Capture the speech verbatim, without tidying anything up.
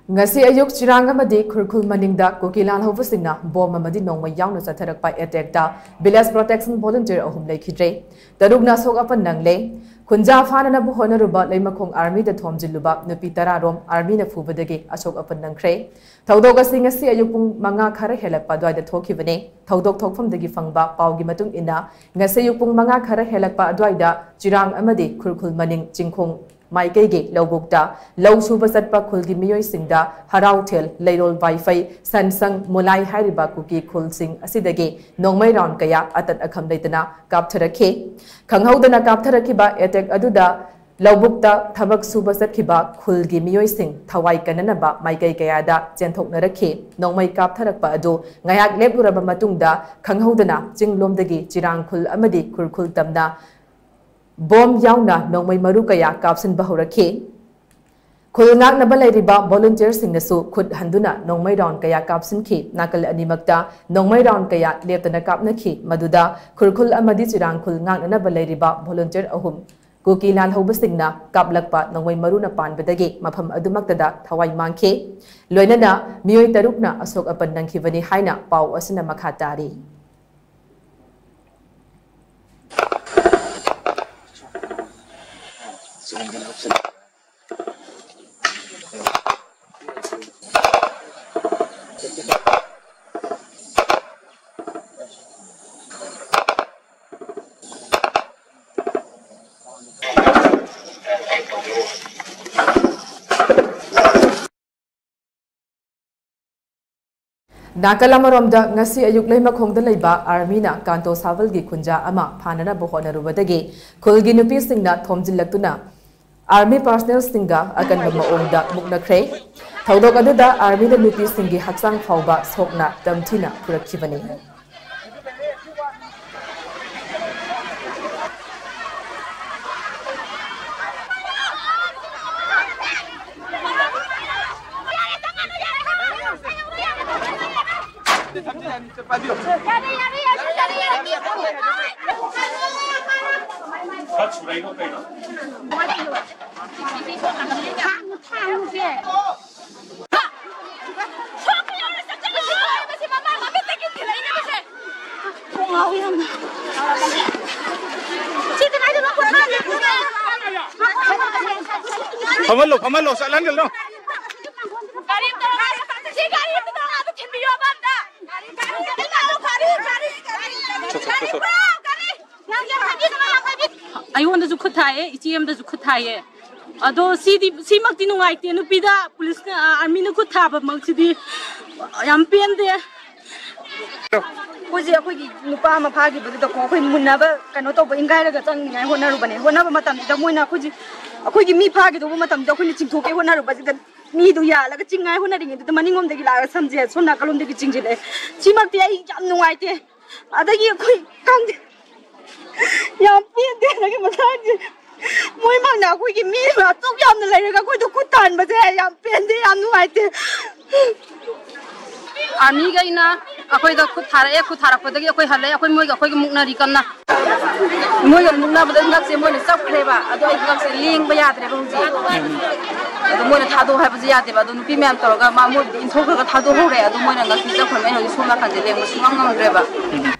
ngasi ayuk chirang amadi khurkhul maningda kokilan hobusingna bom amadi nongma yauna chatharak pa attack da village protection volunteer ahum lekhidre tarugna sok apan nangle khunja phanana bu honaruba leimakhong army da thomjiluba nupi tara rom army na phubadagi asok apan nangkhre thaudok asing asi ayuk pung manga khara helakpa dwai da thokhibane thaudok thokpham fangba pawgi matung ina ngasi ayuk pung manga khara helakpa dwai da chirang amadi khurkhul maning chingkhong Maikege Lobukta, Low Subasat Pakulgi Mioy Singda, Harautel, Layrol Wi-Fi, Sansang, Mulai Hariba Kuki Kul Sing, Asidage, Nongmay Round Kaya, Atat Akam Latana, Kaptarake, Kanghaudana Kaptarakiba, Etek Aduda, Lobukta, Tabak Subasat Kiba, Kulgi Mioy Sing, Tawai Kananaba, Maike Kayada, Gentok Narake, Nongmay Kaptarakpa Ado, Ngayak Leburaba Matungda, Kanghaudana, Jinglom Dagi, Jirang Kul Amadi, Kurkul Tamna, Bom yauna nongmay maru kaya kapsin bahurake. Khulnak nabalay riba volunteer sing nasu khud handuna nongmay round kaya kapsin ki nakal animakta nongmay round kaya leptana kapna ki maduda khurkhul amadi chirang khul ngak nabalay riba volunteer ahum kokilal hobasingna kaplakpa nongmay maru na panbadagi mafam adumaktada thawai mangke loinana miyoy tarukna asok apan nangkhibani haina paw asina makhatari. Nakalamaromda ngasi ayuk leimakhongda leiba armina kanto savalgi khunja ama phanana bohona rubadagi khulgi nupi singna thomjillaktuna army personnel singa akan maongda muknakhre thaudok aduda army da nupi singi haksang phauba sokna tamthina purakhibani Pamalo, pamalo, salan gel no. Ayuan dah cukup thai, icim dah cukup thai. Ado si di si mak di nungai tiada pida polis army nak cukup thapa mak si di ampian dia. Kuzi aku di lupa ama pagi begitu aku aku munna ba kan oto ba ingai laga tang ngai hona rubane hona ba matam da moina kuzi aku di mi pagi do matam da kuni cingtho ke hona ruba da mi do ya laga cingai hona ringi da maningom da gila samje sona kalom da cingjile cimak ti ai jam nungai te adagi aku kang yam pian de lagi masaji moi mak na aku di mi ma tok yam na lai laga aku do kutan ba je yam pian de yam nungai te Army ga ina akoi da khut thara e khut thara padagi akoi hale akoi moi ga akoi mukna ri kanna moi ga mukna bada ngak se moi ne sap kreba ado ai ngak se ling ba yadre ba huji ado moi ne thado ha ba yade ba ado nupi mem tor ga ma moi in thok ga thado ho re ado moi ne ngak ki ja khon mai no suma kan je leng sungam ngam re ba